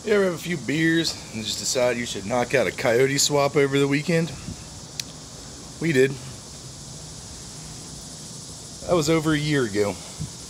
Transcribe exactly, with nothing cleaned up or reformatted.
You ever have a few beers and just decide you should knock out a coyote swap over the weekend? We did. That was over a year ago.